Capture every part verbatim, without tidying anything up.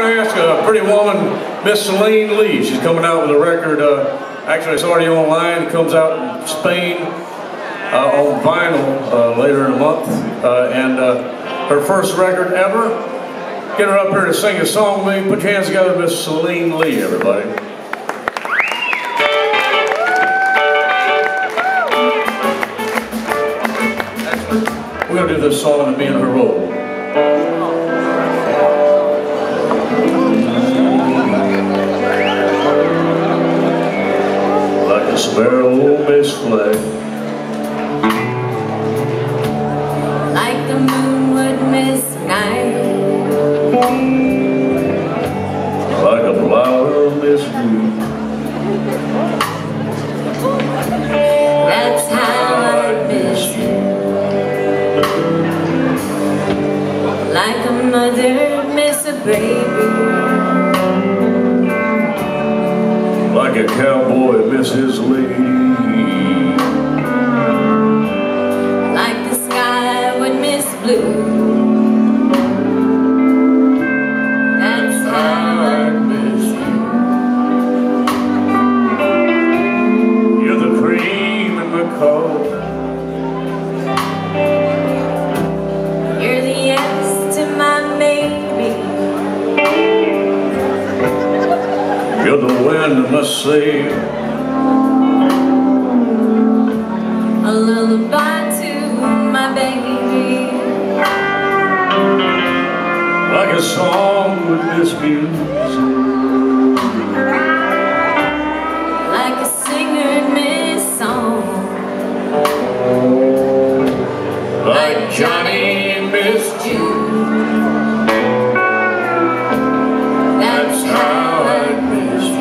ask a pretty woman, Miss Celine Lee. She's coming out with a record. Uh, actually, it's already online. It comes out in Spain uh, on vinyl uh, later in the month. Uh, and uh, her first record ever. Get her up here to sing a song with me. Put your hands together, Miss Celine Lee, everybody. We're going to do this song and be in her role. Like a sparrow misfled, like the moon would miss night, like a flower misgrew. That's how I miss you. Like a mother miss a baby, like a cowboy miss his lady, like the sky would miss blue. That's how I miss you. You're the cream in the coffee, You're the yes to my maybe. you're the wind in the sea, a lullaby to my baby, like a song with this music, like a singer miss song, like Johnny missed you. That's how I miss you.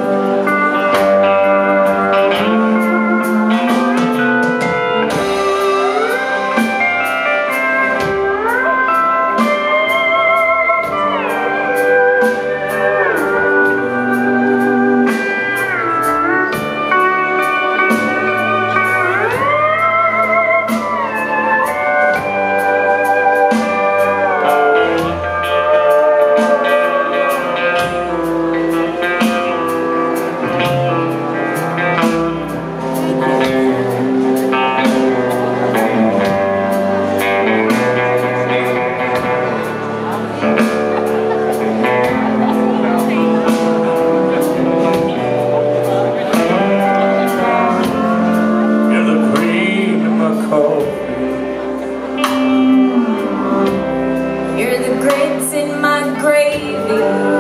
You're the grits in my gravy,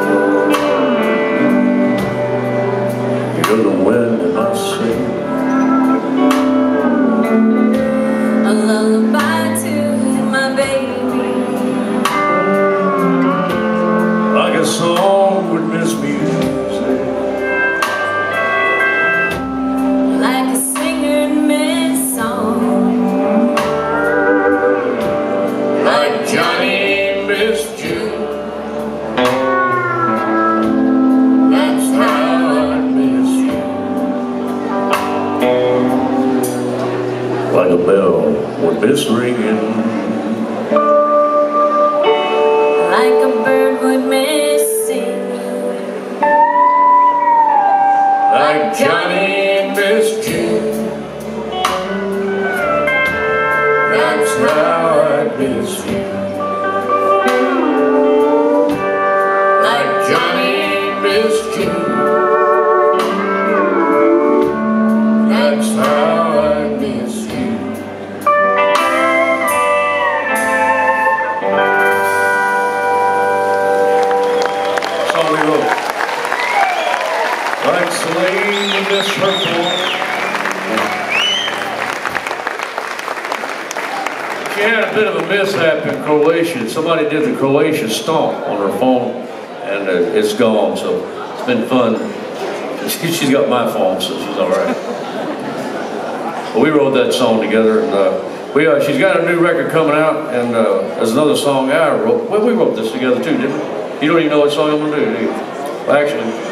You're the wind in my sail, a lullaby to my baby, like a song with this music, like a singer miss song, like Johnny missed you. that's how I miss you. Like a bell with this ringing, Like a bird would miss singing, like Johnny missed you. That's how I miss you. Like Johnny missed you. That's how I miss you. Song we wrote. Like Celine in this circle. She had a bit of a mishap in Croatia. Somebody did the Croatian stomp on her phone, and uh, it's gone, so it's been fun. She, she's got my phone, so she's all right. But we wrote that song together, and uh, we, uh, she's got a new record coming out, and uh, there's another song I wrote. Well, we wrote this together too, didn't we? You don't even know what song I'm going to do, do you? Well, actually,